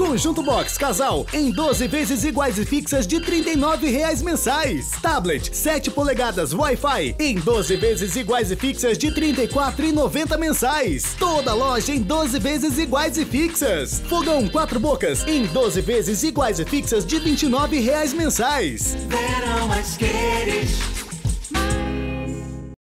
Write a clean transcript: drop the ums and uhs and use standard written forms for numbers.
Conjunto Box Casal em 12 vezes iguais e fixas de R$ 39,00 mensais. Tablet 7 polegadas Wi-Fi em 12 vezes iguais e fixas de R$ 34,90 mensais. Toda loja em 12 vezes iguais e fixas. Fogão 4 bocas em 12 vezes iguais e fixas de R$ 29,00 mensais. Verão mais queres.